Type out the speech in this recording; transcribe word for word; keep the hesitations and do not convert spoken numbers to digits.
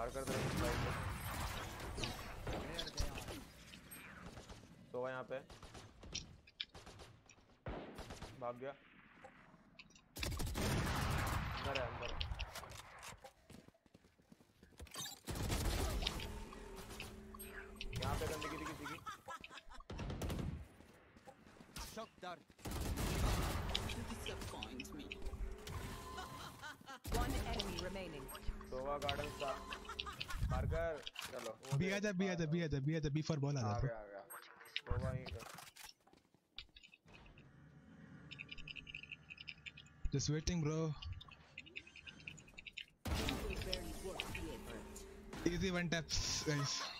बाहर कर दे तो यहाँ पे भाग गया अंदर है अंदर यहाँ पे गंदगी दिखी दिखी shock dart disappoint me. One enemy remaining. सोवा गार्डन सा मार कर चलो बी आजा बी आजा बी आजा बी आजा बी फॉर बॉल आ गया आ गया सोवा ही कर just waiting bro easy one taps guys